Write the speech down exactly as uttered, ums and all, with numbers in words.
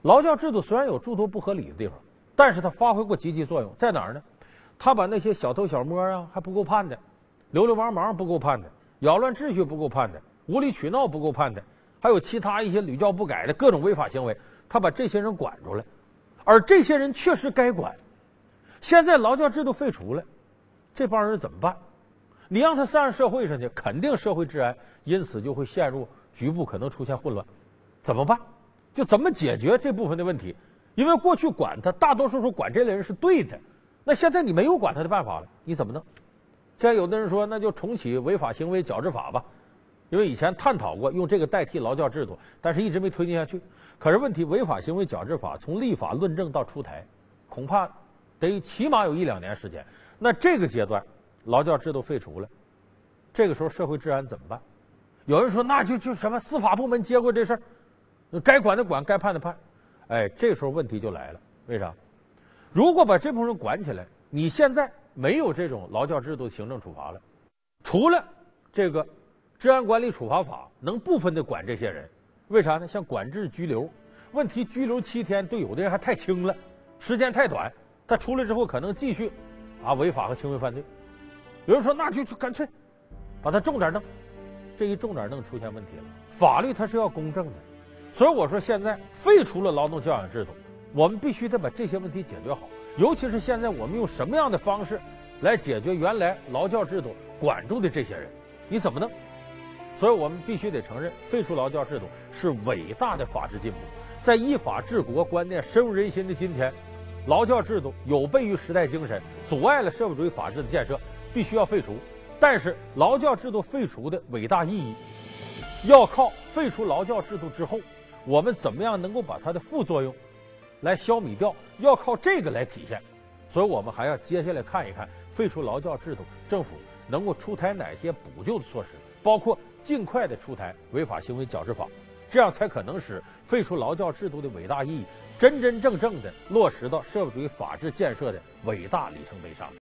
劳教制度虽然有诸多不合理的地方，但是它发挥过积极作用，在哪儿呢？它把那些小偷小摸啊还不够判的，流流氓氓不够判的，扰乱秩序不够判的，无理取闹不够判的，还有其他一些屡教不改的各种违法行为，他把这些人管住了，而这些人确实该管。现在劳教制度废除了，这帮人怎么办？你让他上社会上去，肯定社会治安因此就会陷入局部可能出现混乱，怎么办？就怎么解决这部分的问题？因为过去管他，大多数时候管这类人是对的，那现在你没有管他的办法了，你怎么弄？现在有的人说，那就重启违法行为矫治法吧，因为以前探讨过用这个代替劳教制度，但是一直没推进下去。可是问题，违法行为矫治法从立法论证到出台，恐怕得起码有一两年时间。那这个阶段，劳教制度废除了，这个时候社会治安怎么办？有人说，那就就什么司法部门接过这事儿，该管的管，该判的判。哎，这时候问题就来了，为啥？如果把这部分人管起来，你现在没有这种劳教制度的行政处罚了，除了这个治安管理处罚法能部分的管这些人，为啥呢？像管制拘留，问题拘留七天对有的人还太轻了，时间太短，他出来之后可能继续啊违法和轻微犯罪。有人说，那就就干脆把他重点弄，这一重点弄出现问题了。法律它是要公正的，所以我说现在废除了劳动教养制度，我们必须得把这些问题解决好。尤其是现在我们用什么样的方式来解决原来劳教制度管住的这些人，你怎么弄？所以我们必须得承认，废除劳教制度是伟大的法治进步。在依法治国观念深入人心的今天，劳教制度有悖于时代精神，阻碍了社会主义法治的建设，必须要废除。但是劳教制度废除的伟大意义，要靠废除劳教制度之后，我们怎么样能够把它的副作用来消弭掉，要靠这个来体现。所以我们还要接下来看一看废除劳教制度，政府能够出台哪些补救的措施，包括尽快的出台违法行为矫治法，这样才可能使废除劳教制度的伟大意义真真正正的落实到社会主义法治建设的伟大里程碑上。